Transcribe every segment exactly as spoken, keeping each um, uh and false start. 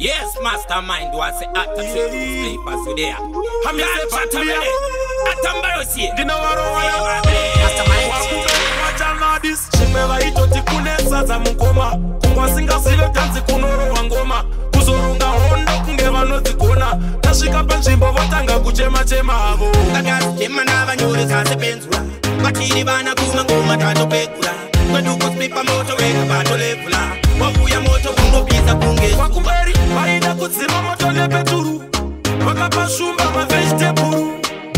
Yes, mastermind was the actor sleepers with there. I'm your chatterman. Atambarosi. Dinawaro mastermind. Wachana this. Chimeva ito tikunesa za mukoma. Kumwasinga sile tanzi kunoro wangoma. Kuzoronga honda kungeva no zikona. Nashika panchimbo vatanga kuchema chema havo. Kagasi chema na vanyore sase penzula. Bakini bana kuma kuma tato pekula. Kweduko slipa moto weka bato lefula. Wafuya moto kuno pisa kunge. Wakuberi, maida kutsima moto lepeturu. Wakapa shumba ma vegetable.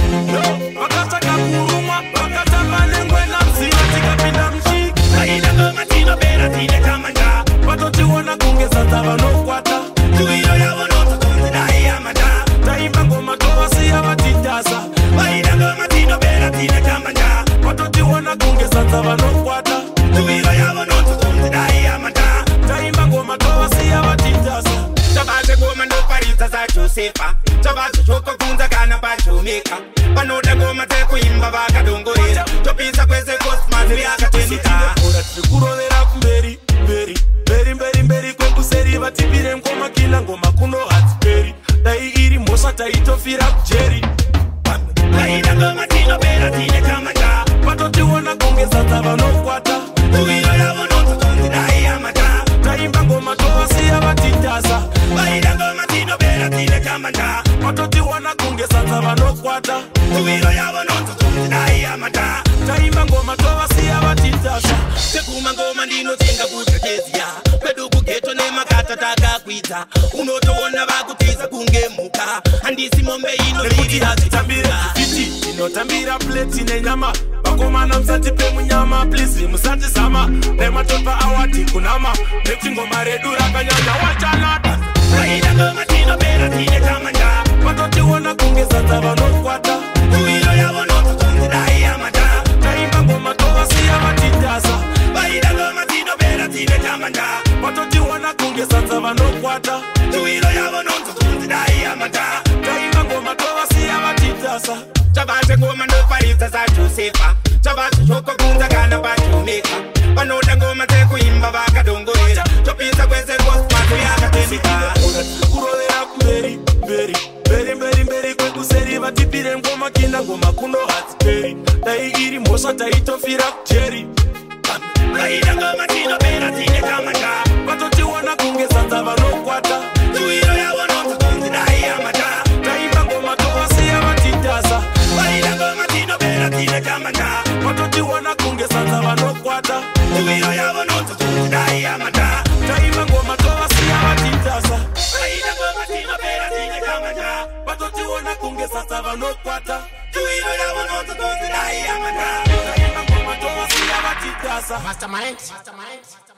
Wakata kakuruma, wakata manengwe na mzima tika pinda mshiki. Maida goma tino bera tine kamanja. Watoti wana kunge sata wano kwata. Tuiyo ya wanoto kunzi na iya mada. Taimba ngoma towa siya watitasa. Maida goma tino bera tine kamanja. Watoti wana kunge sata wano kwata. Tuiyo ya wanoto kunzi na iya mada. Taimba ngoma towa siya watitasa. Chabaze goma ndo parisa za Josefa. Chabaze choko kunza kana pa Jamaica. Panoda goma te kuimba baka dongorera. Topisa kweze cosmas riaka tendika. Ora tikurolera kumberi, mberi, mberi mberi mberi kwe kuseri vatipire ngoma kila ngoma kuno hatiperi. Dai iri mosha taitofira kujeri. Maida goma tino bera tine kamanja. Patoti wana kunge sata vano kwata. Tuiyo ya wanoto kunzi na iya mata. Taimba ngoma towa siya vatitasa. Maida goma tino bera tine kamanja. Patoti wana kunge sata vano kwata. Tuiyo ya wanoto kunzi na iya mata. Taimba ngoma towa siya vatitasa. Tekuma ngoma ndino tinga kutekezia. Peduku geto ne makata taka kuita. Unoto wana vakutiza kunge muka. Andisi mombe ino lidi hazitambira. Fiti inotambira pleti ne nyama. Wakomana msati pe munyama please musati sama. Nema topa awati kunama. Nefti ngoma redura kanyanya wachana. Maida goma tino bera tine kamanja. Watoti wana kunge sata vano kwata. Tuiyo ya wanoto kunzi na iya mata. Taimba ngoma towa siya watitasa. Maida goma tino bera tine kamanja. Watoti wana kunge sata vano kwata. Tuiyo ya wanoto kunzi na iya mata. Taimba ngoma towa siya watitasa. Chabaze ngoma ndo parisa za Josefa. Chabaze choko kunza kana pa Jamaica. Panoda ngoma te kuimba baka dongorera. Topisa kweze cosmas riaka tendika. Ora tikurolera kumberi, mberi, mberi mberi mberi kwe kuseri vatipire ngoma kila ngoma kuno hatiperi. Dai iri mosha taitofira kujeri. Maida ngoma tino bera tine kamanja. Watoti wana kunge sata vano kwata. Tuiyo ya wanoto kunzi na iya mata. Taimba ngoma towa siya watitasa. Maida ngoma tino bera tine kamanja. Watoti wana kunge sata vano kwata. Tuiyo ya wanoto kunzi na iya mata. Taimba ngoma towa siya watitasa. Maida ngoma tino bera tine kamanja. Watoti wana kunge sata vano kwata. Tuiyo ya wanoto kunzi na iya mata. Taimba ngoma towa siya watitasa. Mastermind. Mastermind.